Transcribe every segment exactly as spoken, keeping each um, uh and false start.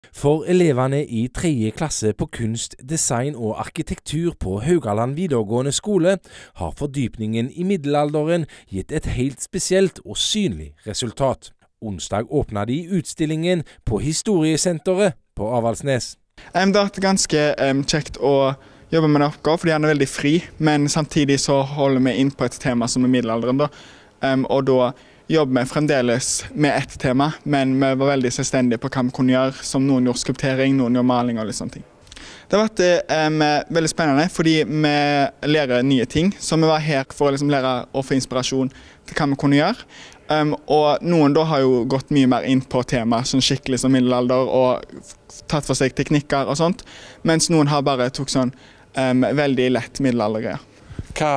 For elevene i tredje klasse på kunst, design og arkitektur på Haugaland videregående skole har fordypningen i middelalderen gitt et helt spesielt og synlig resultat. Onsdag åpnet de utstillingen på Historiesenteret på Avaldsnes. Det har vært ganske um, kjekt å jobbe med den oppgaven, fordi den er veldig fri, men samtidig så holder vi inn på et tema som er middelalderen. Da. Um, og da jobber vi fremdeles med ett tema, men vi var veldig selvstendige på hva vi kunne gjøre, som noen gjorde skulptering, noen gjorde maling og litt sånne ting. Det har vært um, veldig spennende, fordi vi lærer nye ting, så vi var her for å liksom, lære og få inspirasjon til hva vi kunne gjøre. Um, og noen da har jo gått mye mer inn på tema, sånn skikkelig som middelalder, og tatt for seg teknikker og sånt, mens noen har bare tok sånn um, veldig lett middelaldergreier. Hva,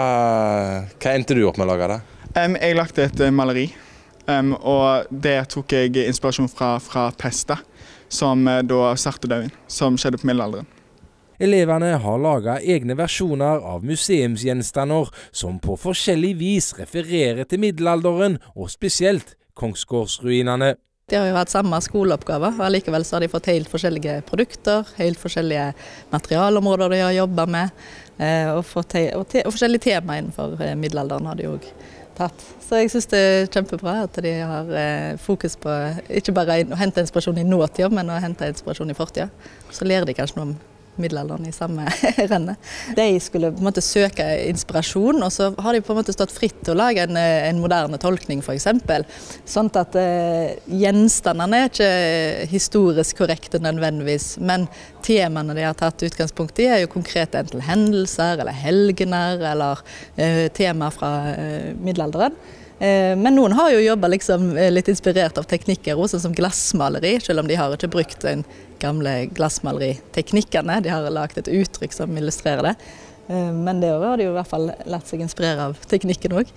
hva endte du opp med å lage da? Um, jeg lagde et uh, maleri, um, og det tok jeg inspirasjon fra, fra Pesta, som uh, da Sartedøyen, som skjedde på middelalderen. Elevene har laget egne versjoner av museumsgjenstander som på forskjellig vis refererer til middelalderen, og spesielt Kongsgårdsruinene. Det har jo vært samme skoleoppgave, og likevel så har de fått helt forskjellige produkter, helt forskjellige materialområder de har jobbet med, og, fått, og, te, og forskjellige tema innenfor middelalderen har de jo tatt. Så jeg synes det er kjempebra at de har fokus på ikke bare å hente inspirasjon i nåtida, men å hente inspirasjon i fortida. Så lærer de kanskje noe om middelalderen i samme rennet. De skulle på en måte søke inspirasjon, og så har de på en måte stått fritt til å lage en, en moderne tolkning for eksempel. Sånn at eh, gjenstandene er ikke historisk korrekte nødvendigvis, men temaene de har tatt utgangspunkt i er jo konkrete enten hendelser, eller helgener, eller eh, tema fra eh, middelalderen. Men noen har jo jobbet liksom litt inspirert av teknikker, også som glassmaleri, selv om de har ikke brukt den gamle glassmaleriteknikkene. De har laget et uttrykk som illustrerer det. Men det har de jo i hvert fall latt seg inspirere av teknikken også.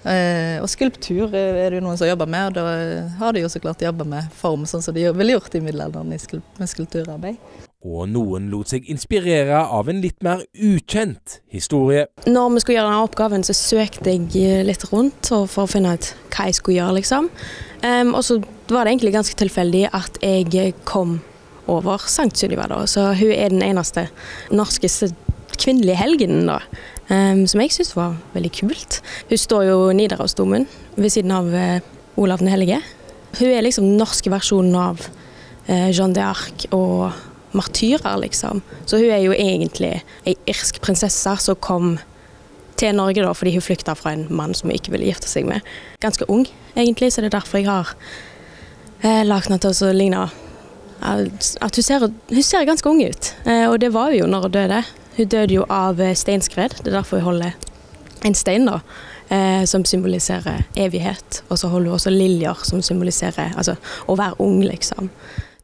Og skulptur er det jo noen som jobber med, og da har de jo så klart jobbet med form, sånn som de ville gjort i middelalderen med skulpturarbeid. Og noen lot seg inspirere av en litt mer ukjent historie. Når vi skulle gjøre denne oppgaven, så søkte jeg litt rundt for å finne ut hva jeg skulle gjøre, liksom. Um, og så var det egentlig ganske tilfeldig at jeg kom over Sankt Sunniva da, så hun er den eneste norske kvinnelige helgenen da, um, som jeg synes var veldig kult. Hun står jo i Nidarosdomen ved siden av uh, Olav den Hellige. Hun er liksom den norske versjonen av uh, Jeanne d'Arc og martyrer, liksom. Så hun er jo egentlig en irsk prinsesse som kom til Norge da, fordi hun flyktet fra en mann som hun ikke ville gifte seg med. Ganske ung, egentlig, så det er derfor jeg har eh, lagt henne til å ligne at hun ser, hun ser ganske ung ut. Eh, og det var hun jo når hun døde. Hun døde jo av steinskred, det er derfor hun holder en stein da, eh, som symboliserer evighet. Og så holder hun også liljer som symboliserer altså, å være ung, liksom.